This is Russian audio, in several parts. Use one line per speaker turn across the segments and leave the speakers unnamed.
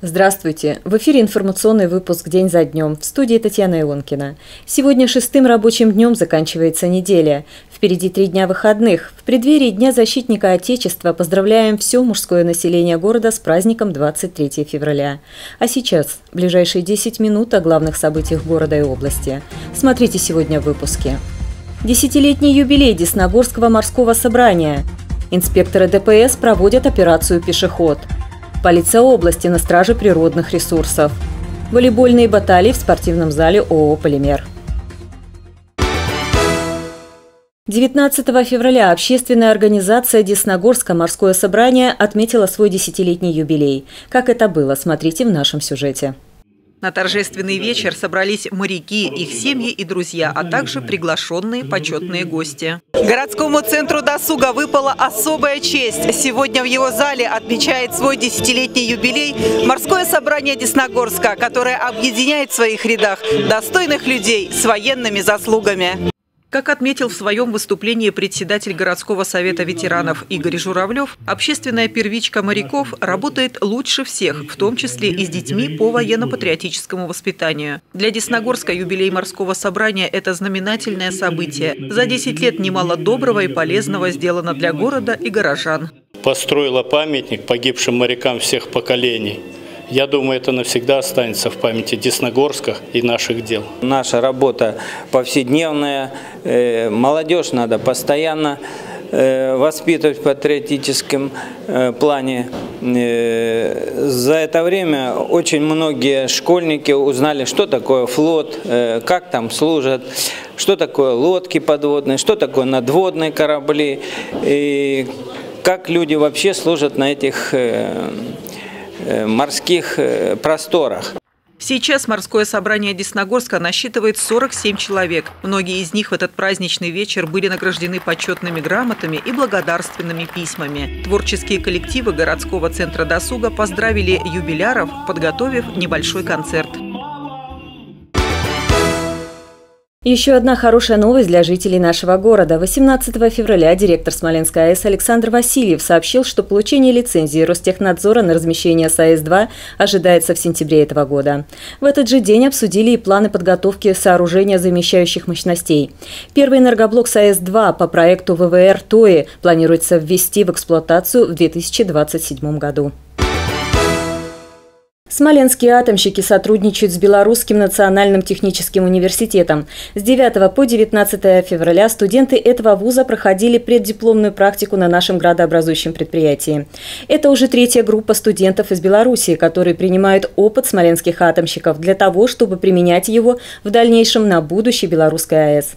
Здравствуйте! В эфире информационный выпуск «День за днем». В студии Татьяна Ионкина. Сегодня 6-м рабочим днем заканчивается неделя. Впереди 3 дня выходных. В преддверии Дня защитника Отечества поздравляем все мужское население города с праздником 23 февраля. А сейчас, в ближайшие 10 минут о главных событиях города и области. Смотрите сегодня в выпуске. 10-летний юбилей Десногорского морского собрания. Инспекторы ДПС проводят операцию «Пешеход». Полиция области на страже природных ресурсов. Волейбольные баталии в спортивном зале ООО «Полимер». 19 февраля общественная организация «Десногорское морское собрание» отметила свой 10-летний юбилей. Как это было, смотрите в нашем сюжете.
На торжественный вечер собрались моряки, их семьи и друзья, а также приглашенные почетные гости. Городскому центру досуга выпала особая честь. Сегодня в его зале отмечает свой 10-летний юбилей морское собрание Десногорска, которое объединяет в своих рядах достойных людей с военными заслугами. Как отметил в своем выступлении председатель городского совета ветеранов Игорь Журавлев, общественная первичка моряков работает лучше всех, в том числе и с детьми по военно-патриотическому воспитанию. Для Десногорска юбилей морского собрания – это знаменательное событие. За 10 лет немало доброго и полезного сделано для города и горожан.
Построила памятник погибшим морякам всех поколений. Я думаю, это навсегда останется в памяти Десногорска и наших дел.
Наша работа повседневная, молодежь надо постоянно воспитывать в патриотическом плане. За это время очень многие школьники узнали, что такое флот, как там служат, что такое лодки подводные, что такое надводные корабли, и как люди вообще служат на этих морских просторах.
Сейчас морское собрание Десногорска насчитывает 47 человек. Многие из них в этот праздничный вечер были награждены почетными грамотами и благодарственными письмами. Творческие коллективы городского центра досуга поздравили юбиляров, подготовив небольшой концерт.
Еще одна хорошая новость для жителей нашего города. 18 февраля директор Смоленской АЭС Александр Васильев сообщил, что получение лицензии Ростехнадзора на размещение с АЭС-2 ожидается в сентябре этого года. В этот же день обсудили и планы подготовки сооружения замещающих мощностей. Первый энергоблок с АЭС-2 по проекту ВВР ТОИ планируется ввести в эксплуатацию в 2027 году. Смоленские атомщики сотрудничают с Белорусским национальным техническим университетом. С 9 по 19 февраля студенты этого вуза проходили преддипломную практику на нашем градообразующем предприятии. Это уже 3-я группа студентов из Белоруссии, которые принимают опыт смоленских атомщиков для того, чтобы применять его в дальнейшем на будущей белорусской АЭС.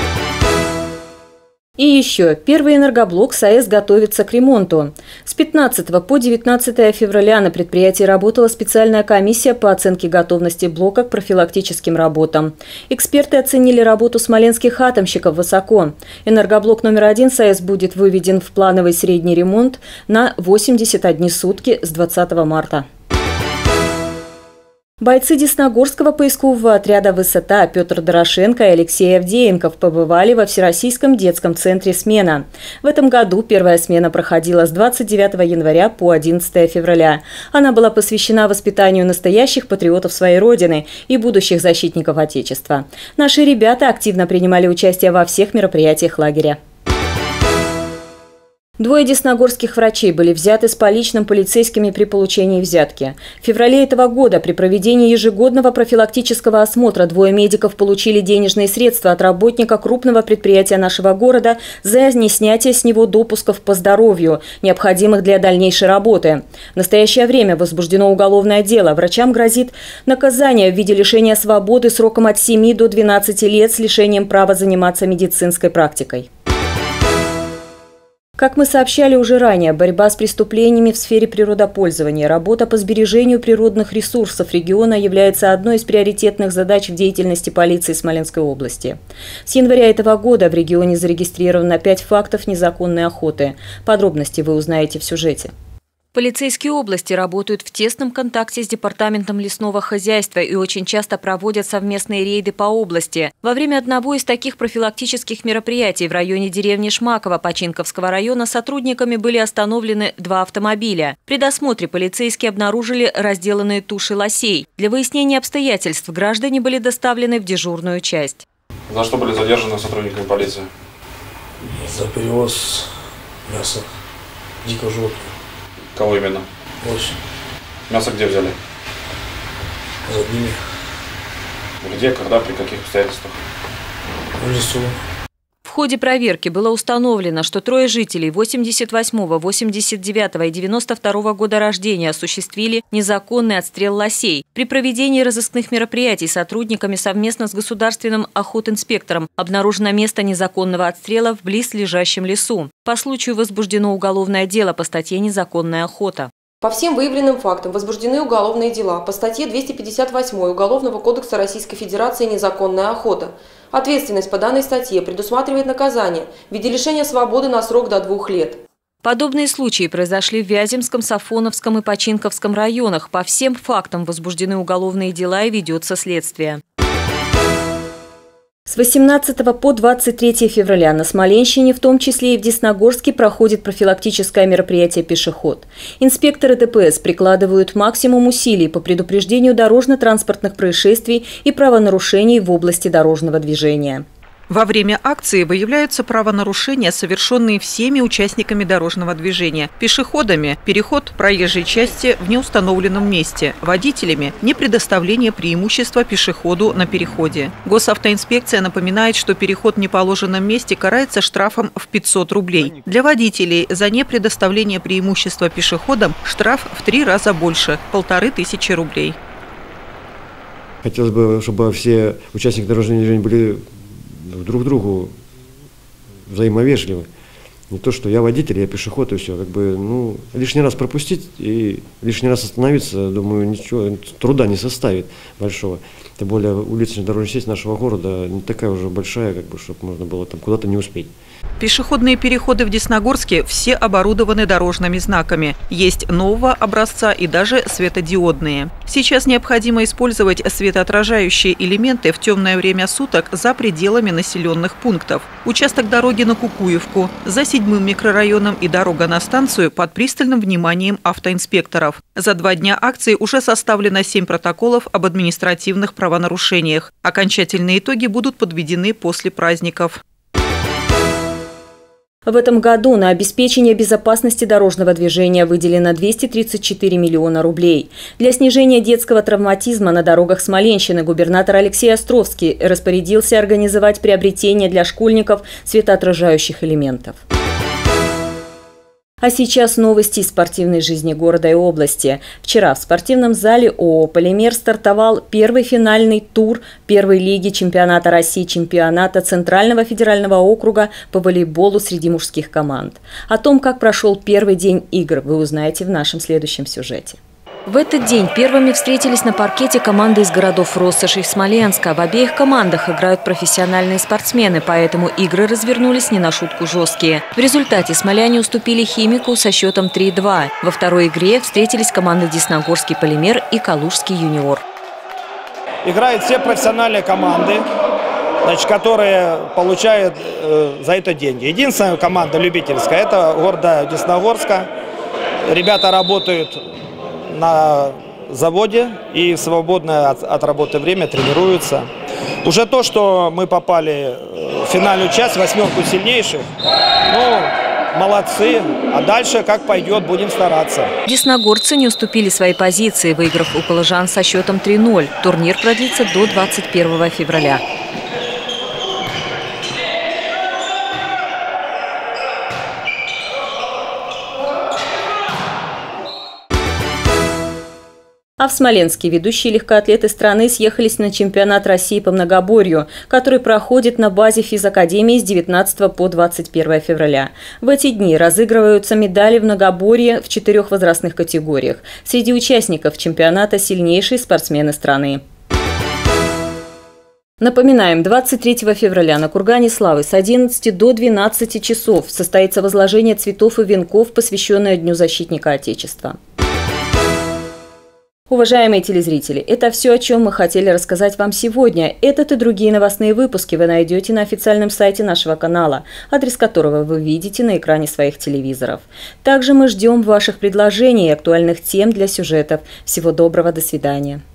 И еще, первый энергоблок с АЭС готовится к ремонту. С 15 по 19 февраля на предприятии работала специальная комиссия по оценке готовности блока к профилактическим работам. Эксперты оценили работу смоленских атомщиков высоко. Энергоблок номер 1 с АЭС будет выведен в плановый средний ремонт на 81 сутки с 20 марта. Бойцы Десногорского поискового отряда «Высота» Петр Дорошенко и Алексей Авдеенков побывали во Всероссийском детском центре «Смена». В этом году первая смена проходила с 29 января по 11 февраля. Она была посвящена воспитанию настоящих патриотов своей родины и будущих защитников Отечества. Наши ребята активно принимали участие во всех мероприятиях лагеря. 2 десногорских врачей были взяты с поличным полицейскими при получении взятки. В феврале этого года при проведении ежегодного профилактического осмотра 2 медиков получили денежные средства от работника крупного предприятия нашего города за неснятие с него допусков по здоровью, необходимых для дальнейшей работы. В настоящее время возбуждено уголовное дело. Врачам грозит наказание в виде лишения свободы сроком от 7 до 12 лет с лишением права заниматься медицинской практикой. Как мы сообщали уже ранее, борьба с преступлениями в сфере природопользования, работа по сбережению природных ресурсов региона является одной из приоритетных задач в деятельности полиции Смоленской области. С января этого года в регионе зарегистрировано 5 фактов незаконной охоты. Подробности вы узнаете в сюжете. Полицейские области работают в тесном контакте с Департаментом лесного хозяйства и очень часто проводят совместные рейды по области. Во время одного из таких профилактических мероприятий в районе деревни Шмаково Починковского района сотрудниками были остановлены 2 автомобиля. При досмотре полицейские обнаружили разделанные туши лосей. Для выяснения обстоятельств граждане были доставлены в дежурную часть.
За что были задержаны сотрудниками полиции?
За перевоз мяса дикого животного.
Кого именно?
Лось.
Мясо где взяли?
За ними.
Где, когда, при каких обстоятельствах?
В лесу.
В ходе проверки было установлено, что 3 жителей 88, 89 и 92 года рождения осуществили незаконный отстрел лосей. При проведении разыскных мероприятий сотрудниками совместно с государственным охотинспектором обнаружено место незаконного отстрела в близлежащем лесу. По случаю возбуждено уголовное дело по статье «Незаконная охота».
По всем выявленным фактам возбуждены уголовные дела по статье 258 Уголовного кодекса Российской Федерации «Незаконная охота». Ответственность по данной статье предусматривает наказание в виде лишения свободы на срок до 2 лет.
Подобные случаи произошли в Вяземском, Сафоновском и Починковском районах. По всем фактам возбуждены уголовные дела и ведется следствие. С 18 по 23 февраля на Смоленщине, в том числе и в Десногорске, проходит профилактическое мероприятие «Пешеход». Инспекторы ДПС прикладывают максимум усилий по предупреждению дорожно-транспортных происшествий и правонарушений в области дорожного движения.
Во время акции выявляются правонарушения, совершенные всеми участниками дорожного движения. Пешеходами – переход проезжей части в неустановленном месте. Водителями – непредоставление преимущества пешеходу на переходе. Госавтоинспекция напоминает, что переход в неположенном месте карается штрафом в 500 рублей. Для водителей за непредоставление преимущества пешеходам штраф в 3 раза больше – 1500 рублей.
Хотелось бы, чтобы все участники дорожного движения были друг другу взаимовежливы. Не то, что я водитель, я пешеход и все. Лишний раз пропустить и лишний раз остановиться, думаю, ничего, труда не составит большого. Тем более уличная дорожная сеть нашего города не такая уже большая, чтобы можно было там куда-то не успеть.
Пешеходные переходы в Десногорске все оборудованы дорожными знаками. Есть нового образца и даже светодиодные. Сейчас необходимо использовать светоотражающие элементы в темное время суток за пределами населенных пунктов. Участок дороги на Кукуевку, за 7-м микрорайоном и дорога на станцию под пристальным вниманием автоинспекторов. За 2 дня акции уже составлено 7 протоколов об административных правонарушениях. Окончательные итоги будут подведены после праздников.
В этом году на обеспечение безопасности дорожного движения выделено 234 миллиона рублей. Для снижения детского травматизма на дорогах Смоленщины губернатор Алексей Островский распорядился организовать приобретение для школьников светоотражающих элементов. А сейчас новости из спортивной жизни города и области. Вчера в спортивном зале ООО «Полимер» стартовал первый финальный тур первой лиги чемпионата России, чемпионата Центрального федерального округа по волейболу среди мужских команд. О том, как прошел первый день игр, вы узнаете в нашем следующем сюжете. В этот день первыми встретились на паркете команды из городов Россоши и Смоленска. В обеих командах играют профессиональные спортсмены, поэтому игры развернулись не на шутку жесткие. В результате смоляне уступили «Химику» со счетом 3-2. Во второй игре встретились команды Десногорский «Полимер» и Калужский «Юниор».
Играют все профессиональные команды, которые получают за это деньги. Единственная команда любительская – это города Десногорска. Ребята работают на заводе и в свободное от работы время тренируются. Уже то, что мы попали в финальную часть, 8-ку сильнейших, молодцы. А дальше как пойдет, будем стараться.
Десногорцы не уступили свои позиции, выиграв у калужан со счетом 3-0. Турнир продлится до 21 февраля. А в Смоленске ведущие легкоатлеты страны съехались на чемпионат России по многоборью, который проходит на базе физакадемии с 19 по 21 февраля. В эти дни разыгрываются медали в многоборье в 4 возрастных категориях. Среди участников чемпионата сильнейшие спортсмены страны. Напоминаем, 23 февраля на Кургане Славы с 11 до 12 часов состоится возложение цветов и венков, посвященное Дню защитника Отечества. Уважаемые телезрители, это все, о чем мы хотели рассказать вам сегодня. Этот и другие новостные выпуски вы найдете на официальном сайте нашего канала, адрес которого вы видите на экране своих телевизоров. Также мы ждем ваших предложений и актуальных тем для сюжетов. Всего доброго, до свидания.